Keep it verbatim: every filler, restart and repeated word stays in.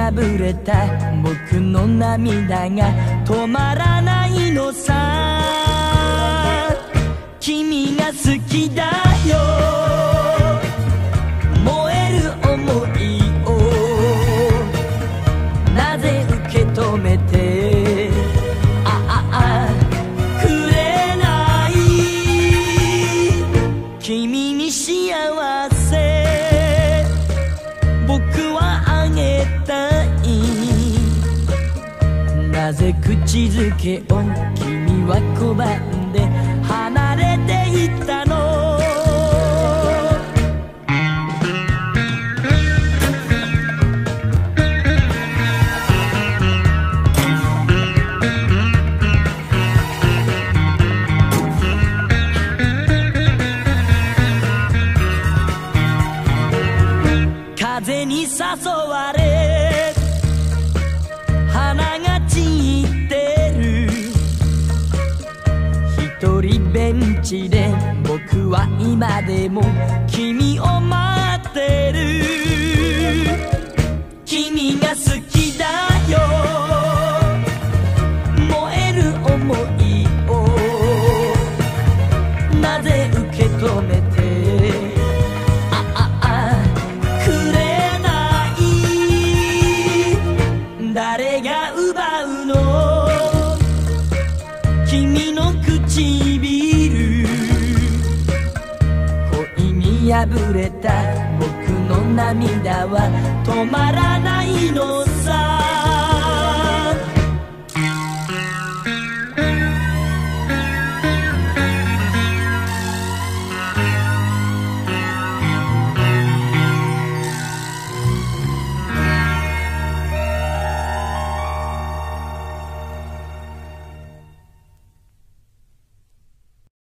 破れた僕の涙が止まらないのさ。君が好きだよ、燃える想いをなぜ受け止めてあああくれない。君に幸せ僕はあげたい。なぜ口づけを君は拒んで離れていったの。風に誘われ花が散ってる。一人ベンチで僕は今でも君を待ってる。君が好きだよ、燃える想いをなぜ受け止めて誰が奪うの君の唇。恋に破れた僕の涙は止まらないの